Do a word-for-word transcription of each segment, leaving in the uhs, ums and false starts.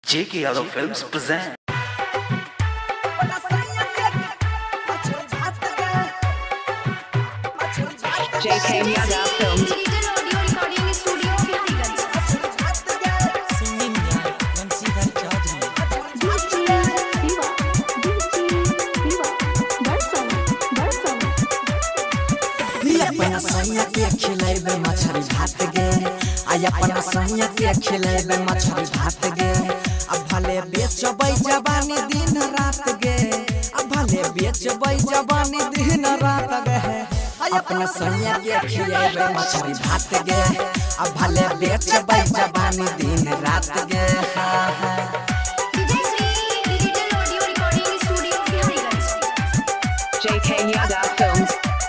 J K Yadav Films present. J K Yadav Films. अपना सैया के खिलेबे मछली भात गे आई अपना सैया के खिलेबे मछली भात गे अब भले बेचबै जवानी दिन रात गे अब भले बेचबै जवानी दिन रात गे अपना सैया के खिलेबे मछली भात गे अब भले बेचबै जवानी दिन रात गे J K Yadav Films.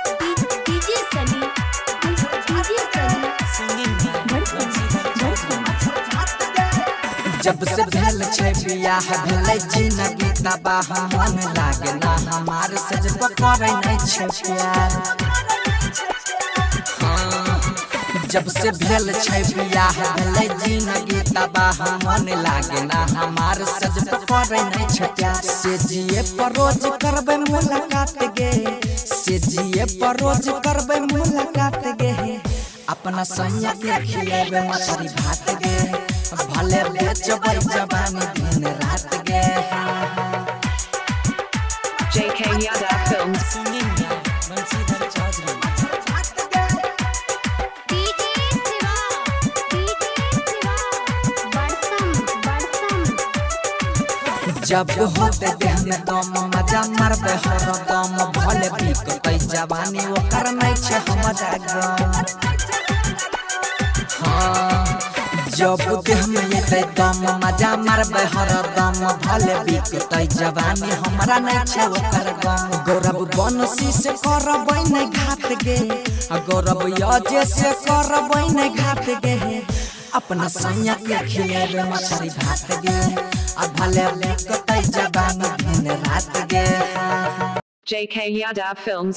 जब से भेल छै बियाह भेलै जिंदगी तबाह मन लागे ना हमार सज पकड़ै नै छै प्यार हाँ जब से भेल छै बियाह भेलै जिंदगी तबाह मन लागे ना हमार सज पकड़ै नै छै प्यार से जिए पर रोज करबै मुलाकात गे से जिए पर रोज करबै मुलाकात गे अपना सैया के खिलेबे मछली भात गे भले बेचबै जवानी दिन रात गे J K Yadav Films. जब होते देह में दम मजा मारबे हरदम भले बिकतै जवानी ओकर नै छै हमरा गम हाँ जब देह में ये दम मजा मारबे हरदम भले बिकतै जवानी हमरा नै छै ओकर गम गौरव बनसी से करबै नै घात गे गौरव यजे से करबै नै घात गे अपना सैया के खिलेबे मछली भात गे आ भले बिकतै जवानी दिन रात गे J K Yadav Films.